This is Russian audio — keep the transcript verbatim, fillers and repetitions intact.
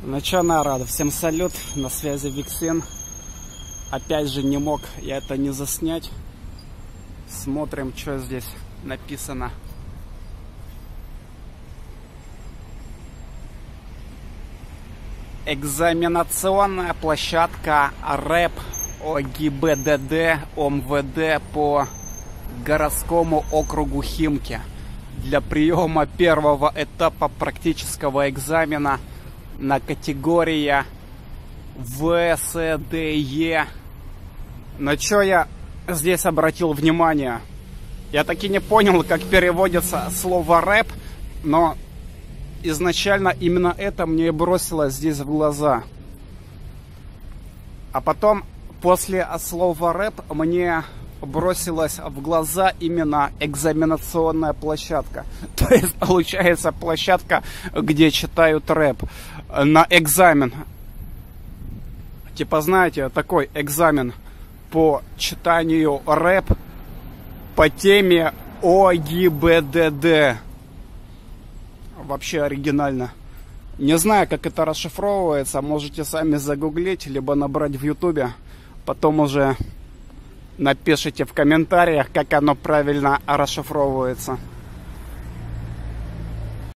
Ну чё, народ, всем салют, на связи Виксен. Опять же не мог я это не заснять. Смотрим, что здесь написано. Экзаменационная площадка РЭП ОГИБДД ОМВД по городскому округу Химки для приема первого этапа практического экзамена на категория В, С, Д, Е. На что я здесь обратил внимание? Я таки не понял, как переводится слово рэп, но изначально именно это мне бросилось здесь в глаза. А потом, после слова рэп, мне бросилась в глаза именно экзаменационная площадка. То есть, получается, площадка, где читают рэп на экзамен. Типа, знаете, такой экзамен по читанию рэп по теме ОГИБДД. Вообще оригинально. Не знаю, как это расшифровывается. Можете сами загуглить, либо набрать в ютубе. Потом уже напишите в комментариях, как оно правильно расшифровывается.